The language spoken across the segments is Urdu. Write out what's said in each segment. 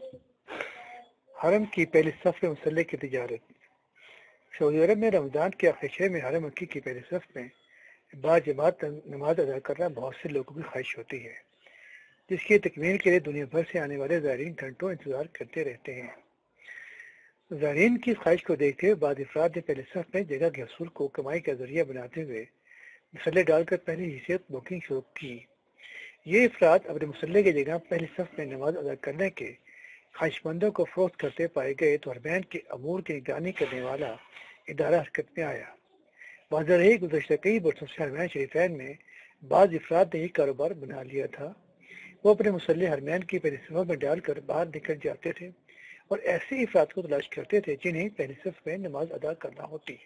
حرم کی پہلی صف میں مسلح کی تجارت۔ سعودی عرب میں رمضان کے آخری شہر میں حرم مکی کی پہلی صف میں باجماعت نماز ادا کرنا بہت سے لوگوں کی خواہش ہوتی ہے، جس کی تکمیل کے لیے دنیا بھر سے آنے والے زائرین گھنٹوں انتظار کرتے رہتے ہیں۔ زائرین کی خواہش کو دیکھتے ہوئے بعض افراد نے پہلی صف میں جگہ کے حصول کو کمائی کا ذریعہ بناتے ہوئے مسلح ڈال کر پہلی حیثیت بکنگ شروع کی۔ یہ افراد اپنے مسلح کی جگہ پہلی صف میں نماز ادا کرنے کے خواہش مندوں کو فروخت کرتے پائے گئے تو حرمین کے امور کی نگرانی کرنے والا ادارہ حرکت میں آیا۔ واضح رہی گزشتہ کئی برسوں سے حرمین شریفین میں بعض افراد نے یہ کاروبار بنا لیا تھا۔ وہ اپنے مسلح حرمین کی پہلی صف میں ڈال کر باہر نکل جاتے تھے اور ایسے افراد کو تلاش کرتے تھے جنہیں پہلی صف میں نماز ادا کرنا ہوتی۔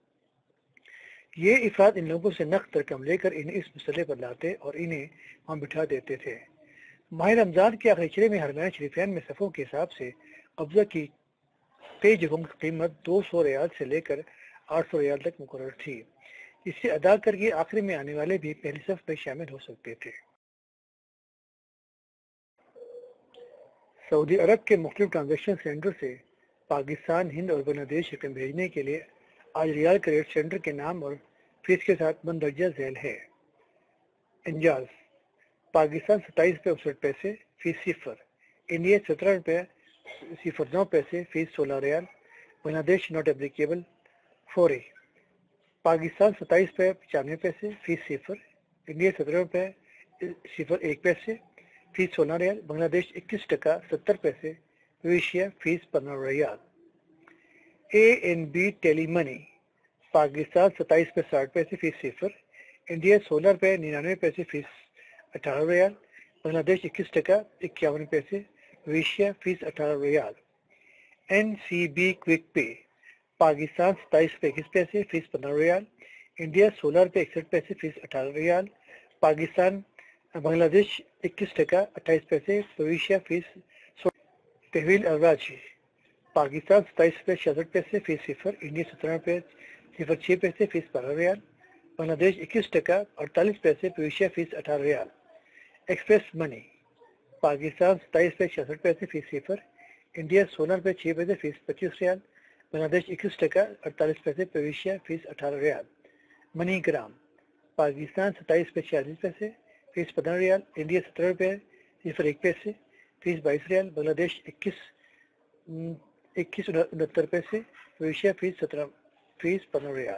یہ افراد ان لوگوں سے نقد رقم لے کر انہیں اس مسئلے پر لاتے اور انہیں وہاں بٹھا دیتے تھے۔ ماہ رمضان کے آخری چرے میں حرمین شریفین میں صفوں کے حساب سے قبضہ کی پے جگہوں کی قیمت 200 ریال سے لے کر 800 ریال تک مقرر تھی، جسے ادا کر کے آخر میں آنے والے بھی پہلی صف میں شامل ہو سکتے تھے۔ سعودی عرب کے مختلف ٹرانزیکشن سینٹر سے پاکستان، ہند اور بنگلہ دیش رقم بھیجنے کے لیے آج ریال کریڈٹ سینٹر کے نام اور فیس کے ساتھ مندرجہ ذیل ہے۔ انجاز: پاکستان 27 پیسے فیس صفر، انڈیا 17.09 فیس 16 ریال، بنگلہ دیش ناٹ اپلیکیبل، فوری۔ پاکستان 27.95 فیس صفر، انڈیا 17.01 فیس 16 ریال، بنگلہ دیش 21.70 پیسے، ملیشیا فیس 15 ریال۔ ANB tele money: Pakistan 27.60 fee صفر، انڈیا 16.99 فیس 18 ریال، بنگلہ دیش 21.51 ملیشیا فیس 18 ریال۔ NCB quick pay: Pakistan 27.21 fee 15 ریال، انڈیا 16.61 فیس 18 ریال، بنگلہ دیش 21.28 ملیشیا فیس 16۔ تحویل الراجی: پاکستان 27.66 فیس صفر، انڈیا 17.06 فیس 12 ریال، بنگلہ دیش 21.48 ملیشیا فیس 18 ریال۔ ایکسپریس منی: پاکستان 27.66 فیس صفر، انڈیا 16.6 فیس 25 ریال، بنگلہ دیش 21.48 ملیشیا فیس 18 ریال۔ منی گرام: پاکستان 27.46 فیس 15 ریال، انڈیا 17.01 فیس 22 ریال، Bangladesh 21.69 Malaysia face 17 face 15 ریال۔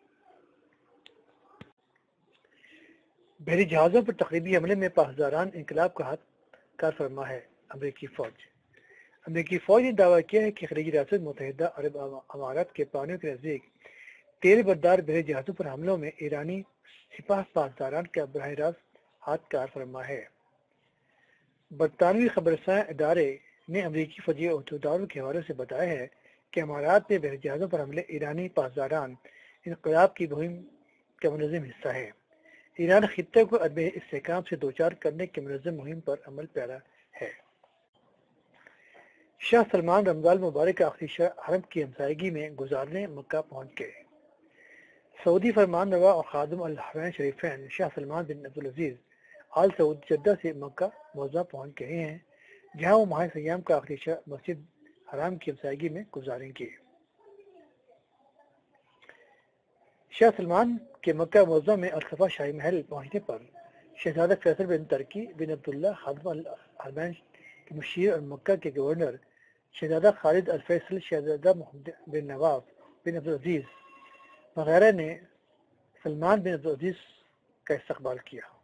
بحری جہازوں پر تقریبی حملے میں پاسداران انقلاب کا ہاتھ کار فرما ہے امریکی فوج۔ امریکی فوج نے دعویٰ کیا ہے کہ خلیجی ریاست متحدہ عرب امارات کے پانیوں کے نزدیک تیل بردار بحری جہازوں پر حملوں میں ایرانی سپاہ پاسداران کا براہ راست ہاتھ کار فرما ہے۔ برطانوی خبررساں ادارے نے امریکی فوجی عہدیداروں کے حوالے سے بتایا ہے کہ امارات میں بحری جہازوں پر حملے ایرانی پاسداران انقلاب کی مہم کا منظم حصہ ہے۔ ایران خطے کو عدم استحکام سے دوچار کرنے کی منظم مہم پر عمل پیرا ہے۔ شاہ سلمان رمضان المبارک آخری شب حرم کی ہمسائیگی میں گزارنے مکہ پہنچ گئے۔ سعودی فرمان روا اور خادم الحرمین شریفین شاہ سلمان بن عبدالعزیز آل سعود جدہ سے مکہ معظمہ پہنچ گئے ہیں، جہاں وہ ماہ سیام کا آخری شب مسجد حرام کی ہمسائیگی میں گزاریں گے۔ شاہ سلمان کے مکہ معظمہ میں الصفا شاہی محل پہنچنے پر شہزادہ فیصل بن ترکی بن عبداللہ خادم الحرمین کے مشیر اور مکہ کے گورنر شہزادہ خالد الفیصل، شہزادہ محمد بن نواف بن عبدالعزیز وغیرہ نے سلمان بن عبدالعزیز کا استقبال کیا۔